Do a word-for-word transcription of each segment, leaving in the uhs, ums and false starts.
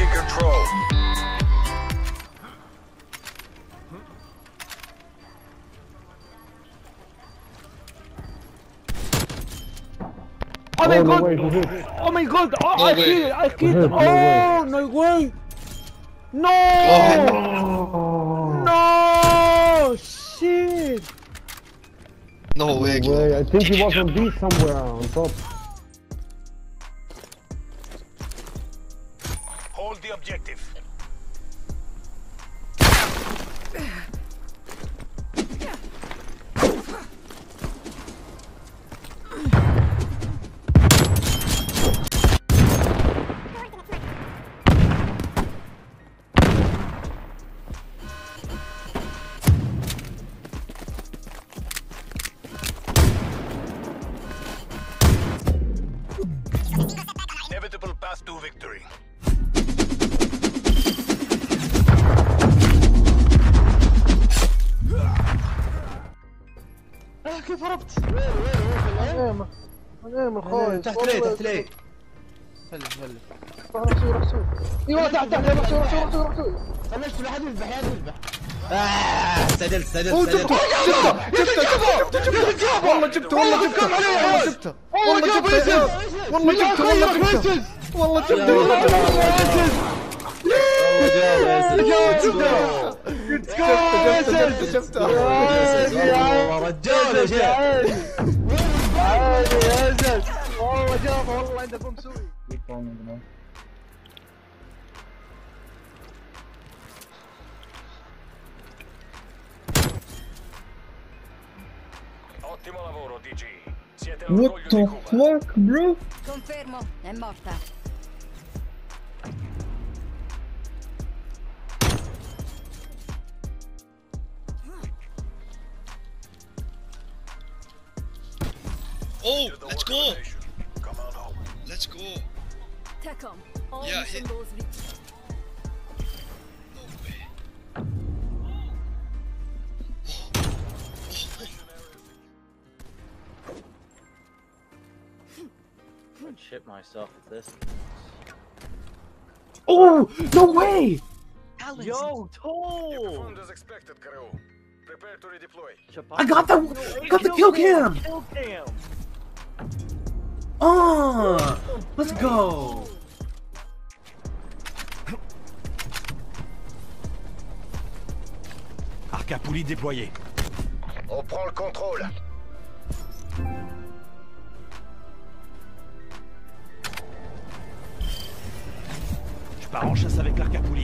taking control. Oh my Oh, no god! way, he hit. Oh my god! Oh, No I way. killed it! I killed No it! way. Oh, no way! No! Oh, No! Shit! No way. no way. I think he was on B somewhere on top. Hold the objective. Inevitable path to victory. كيف هربت؟ انام انام الخايف. تحت ليه تحت ليه؟ هلف هلف. روح رحسوي رحسوي. ايوه تحت تحت رحسوي رحسوي رحسوي رحسوي. خلصت لحد يذبح يا يذبح. آه سدلت سدلت اوه سدلت. جبته جبته جبته جبته والله جبته والله جبته والله جبته والله جبته والله جبته والله جبته والله جبته والله جبته جبته والله رجال يا شيخ. عادي يا زلمه والله جابه والله عنده بوم سوي. Ottimo lavoro, D G. Siete What l'orgoglio the di Cuba. fuck, bro? Confermo, è morta. Oh, let's go. Come on home. Let's go. Tecom, all Yeah, hit. symbols reach. No way. I'd shit myself at this. Oh no way. Yo, Toll! Performed as expected, crew. Prepare to redeploy. I got the got the kill cam. Kill cam! Oh, let's go. Arc à poulie déployé. On prend le contrôle. Je pars en chasse avec l'arc à poulie.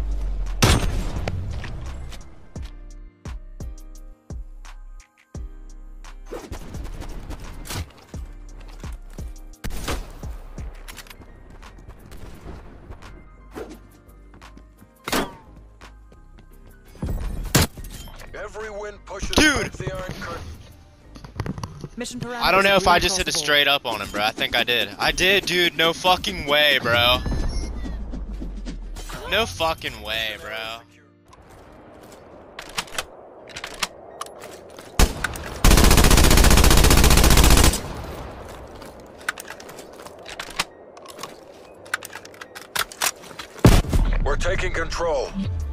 Every win pushes Dude! back the Iron Curtain. Mission parameters. I don't know if I just hit a across the straight up on him, bro. I think I did. I did, dude. No fucking way, bro. No fucking way, bro. We're taking control.